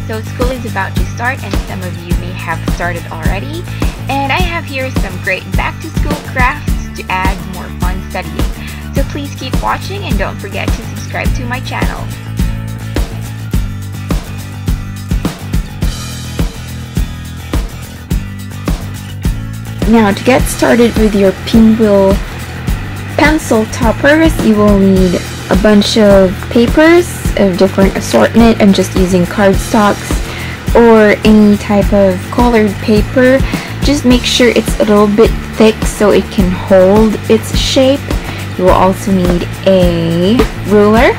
So school is about to start and some of you may have started already. And I have here some great back to school crafts to add more fun studying. So please keep watching and don't forget to subscribe to my channel. Now to get started with your Pinwheel pencil toppers, you will need a bunch of papers of different assortment. I'm just using cardstocks or any type of colored paper. Just make sure it's a little bit thick so it can hold its shape. You will also need a ruler,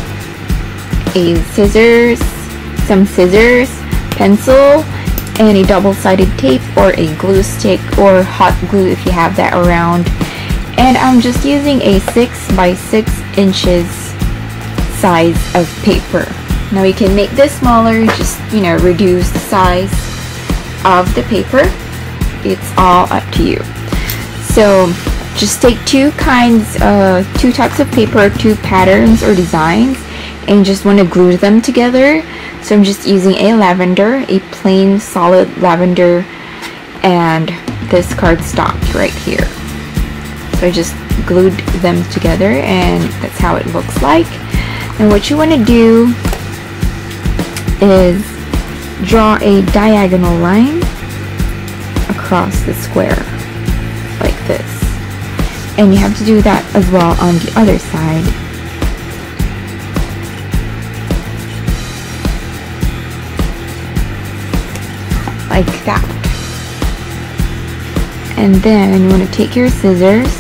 some scissors, pencil, and a double-sided tape or a glue stick or hot glue if you have that around. And I'm just using a 6 by 6 inches size of paper. Now you can make this smaller, just reduce the size of the paper. It's all up to you. So just take two types of paper, two patterns or designs, and you just want to glue them together. So I'm just using a lavender, a plain solid lavender, and this cardstock right here. So I just glued them together and that's how it looks like. And what you want to do is draw a diagonal line across the square like this. And you have to do that as well on the other side. Like that. And then you want to take your scissors,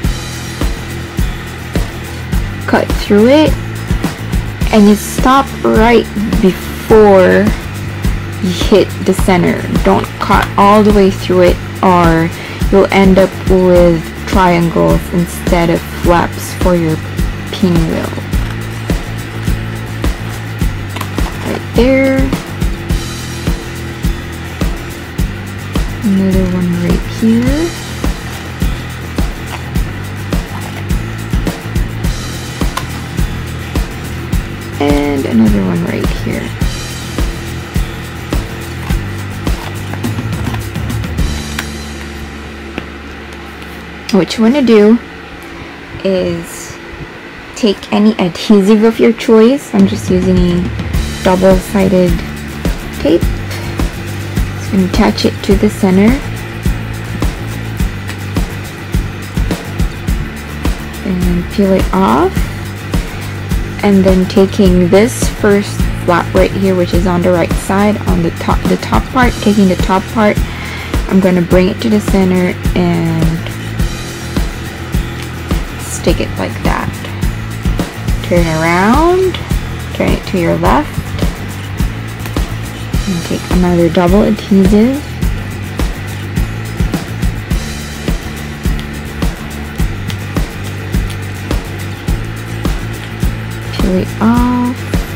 cut through it, and you stop right before you hit the center. Don't cut all the way through it or you'll end up with triangles instead of flaps for your pinwheel. Right there. Another one right here. And another one right here. What you want to do is take any adhesive of your choice. I'm just using a double-sided tape. Just going to attach it to the center. And peel it off. And then taking this first flap right here, which is on the right side, on the top part, taking the top part, I'm going to bring it to the center and stick it like that. Turn around, turn it to your left, and take another double adhesive. Peel it off.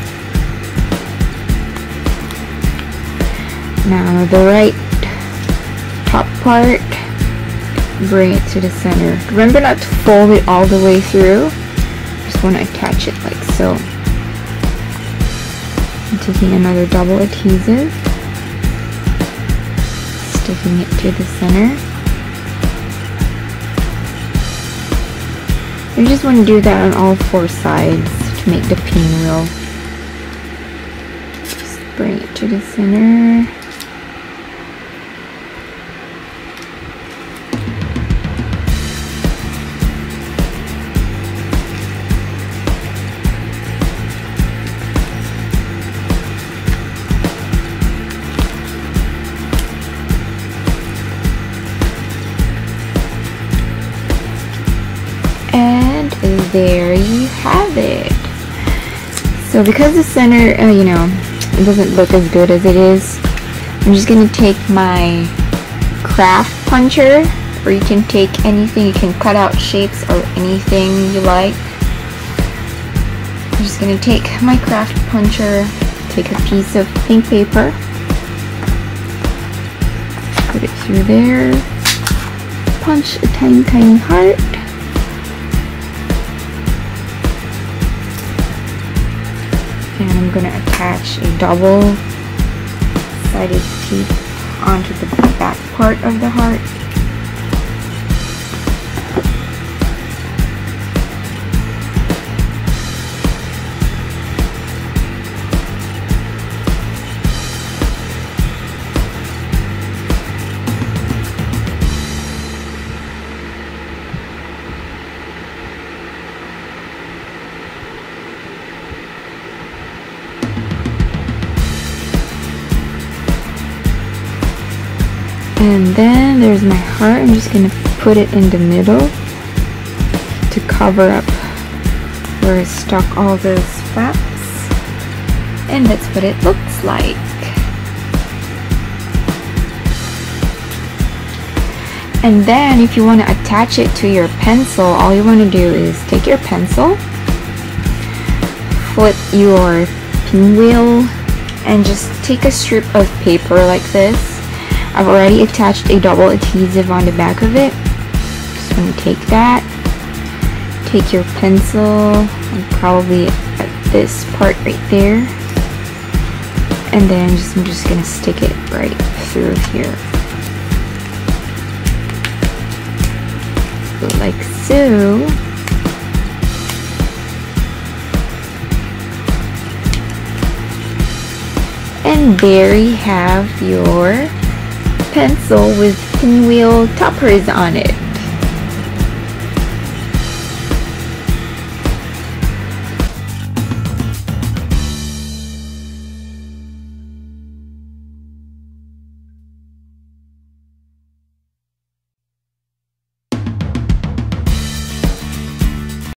Now the right top part, bring it to the center. Remember not to fold it all the way through. Just want to attach it like so. I'm taking another double adhesive, sticking it to the center. You just want to do that on all four sides to make the pinwheel. Just bring it to the center. And there you have it. So because the center, it doesn't look as good as it is, I'm just going to take my craft puncher, or you can take anything, you can cut out shapes or anything you like. I'm just going to take my craft puncher, take a piece of pink paper, put it through there, punch a tiny heart, and I'm going to attach a double double-sided tape onto the back part of the heart. And then there's my heart. I'm just gonna put it in the middle to cover up where I stuck all those flaps. And that's what it looks like. And then if you want to attach it to your pencil, all you want to do is take your pencil, flip your pinwheel, and just take a strip of paper like this. I've already attached a double adhesive on the back of it. Just going to take that, take your pencil, and probably at this part right there, and then I'm just going to stick it right through here, like so. And there you have your pencil with pinwheel toppers on it.